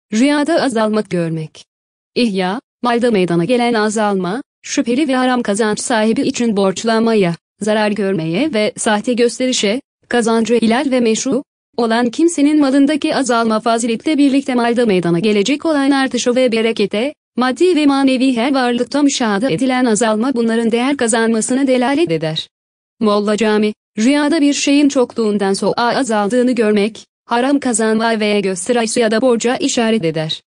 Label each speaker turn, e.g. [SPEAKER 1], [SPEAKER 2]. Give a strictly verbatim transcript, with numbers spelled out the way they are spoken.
[SPEAKER 1] Rüyada azalmak görmek. İhya, malda meydana gelen azalma, şüpheli ve haram kazanç sahibi için borçlanmaya, zarar görmeye ve sahte gösterişe, kazancı hilal ve meşru olan kimsenin malındaki azalma faziletle birlikte malda meydana gelecek olan artışı ve berekete, maddi ve manevi her varlıkta müşahede edilen azalma bunların değer kazanmasına delalet eder. Molla Cami, rüyada bir şeyin çokluğundan sonra azaldığını görmek, haram kazanma veya gösterisi ya da borca işaret eder.